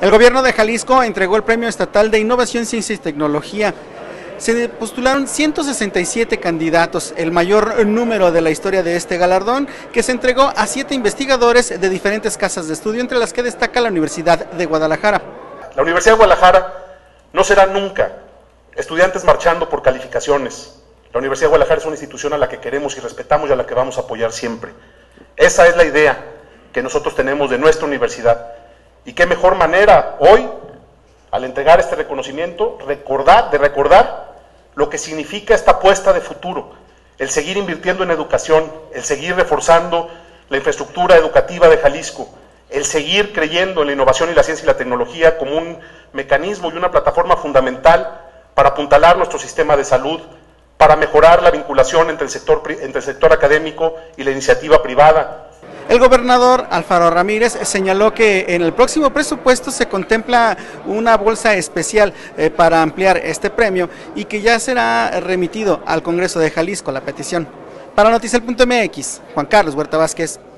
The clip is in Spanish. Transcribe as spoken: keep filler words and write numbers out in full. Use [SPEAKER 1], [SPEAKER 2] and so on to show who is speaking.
[SPEAKER 1] El gobierno de Jalisco entregó el Premio Estatal de Innovación, Ciencia y Tecnología. Se postularon ciento sesenta y siete candidatos, el mayor número de la historia de este galardón, que se entregó a siete investigadores de diferentes casas de estudio, entre las que destaca la Universidad de Guadalajara.
[SPEAKER 2] La Universidad de Guadalajara no será nunca estudiantes marchando por calificaciones. La Universidad de Guadalajara es una institución a la que queremos y respetamos y a la que vamos a apoyar siempre. Esa es la idea que nosotros tenemos de nuestra universidad. Y qué mejor manera hoy, al entregar este reconocimiento, recordar, de recordar lo que significa esta apuesta de futuro, el seguir invirtiendo en educación, el seguir reforzando la infraestructura educativa de Jalisco, el seguir creyendo en la innovación y la ciencia y la tecnología como un mecanismo y una plataforma fundamental para apuntalar nuestro sistema de salud, para mejorar la vinculación entre el sector, entre el sector académico y la iniciativa privada.
[SPEAKER 1] El gobernador Alfaro Ramírez señaló que en el próximo presupuesto se contempla una bolsa especial eh, para ampliar este premio y que ya será remitido al Congreso de Jalisco la petición. Para Noticel punto M X, Juan Carlos Huerta Vázquez.